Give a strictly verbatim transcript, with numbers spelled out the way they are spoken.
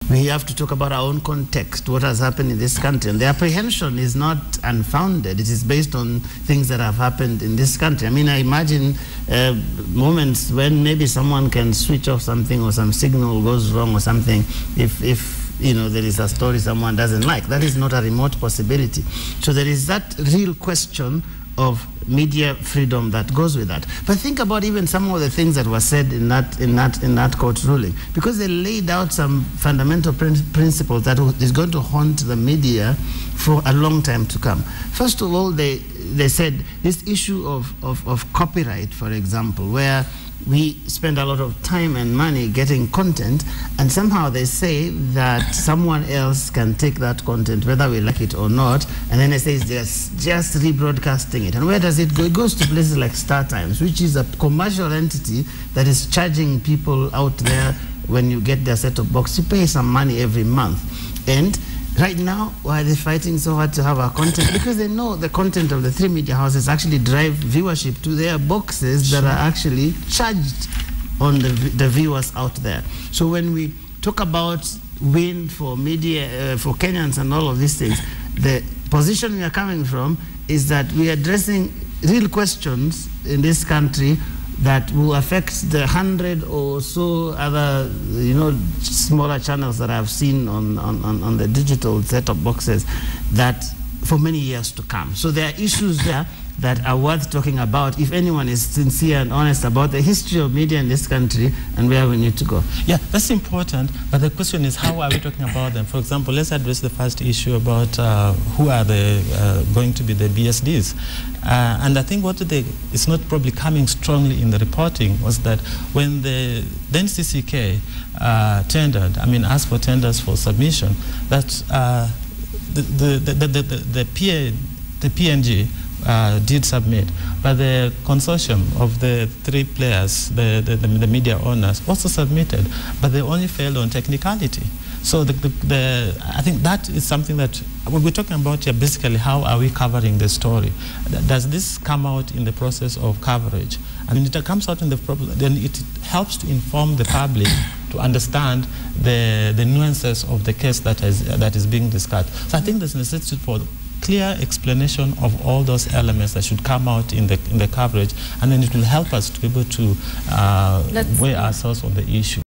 We have to talk about our own context, what has happened in this country. And the apprehension is not unfounded. It is based on things that have happened in this country. I mean, I imagine uh, moments when maybe someone can switch off something or some signal goes wrong or something if, if you know, there is a story someone doesn't like. That is not a remote possibility. So there is that real question of media freedom that goes with that. But think about even some of the things that were said in that in that in that court ruling, because they laid out some fundamental prin principles that is going to haunt the media for a long time to come. First of all, they they said this issue of of, of copyright, for example, where we spend a lot of time and money getting content, and somehow they say that someone else can take that content, whether we like it or not, and then they say it's just, just rebroadcasting it. And where does it go? It goes to places like Star Times, which is a commercial entity that is charging people out there when you get their set-top box. You pay some money every month. And right now, why are they fighting so hard to have our content? Because they know the content of the three media houses actually drive viewership to their boxes that are actually charged on the, the viewers out there. So when we talk about win for media, uh, for Kenyans and all of these things, the position we are coming from is that we are addressing real questions in this country that will affect the hundred or so other, you know, smaller channels that I've seen on, on, on the digital set-top boxes that for many years to come. So there are issues there that are worth talking about if anyone is sincere and honest about the history of media in this country and where we need to go. Yeah, that's important, but the question is, how are we talking about them? For example, let's address the first issue about uh, who are the, uh, going to be the B S Ds. Uh, and I think what they, is not probably coming strongly in the reporting was that when the then C C K uh, tendered, I mean asked for tenders for submission, that uh, the, the, the, the, the, the, P A, the P N G Uh, did submit, but the consortium of the three players, the, the, the, the media owners, also submitted, but they only failed on technicality. So the, the, the, I think that is something that when we're talking about here, basically how are we covering the story? Does this come out in the process of coverage? I mean, it comes out in the problem, then it helps to inform the public to understand the, the nuances of the case that is, that is being discussed. So I think there's necessity for clear explanation of all those elements that should come out in the in the coverage, and then it will help us to be able to uh, weigh ourselves on the issue.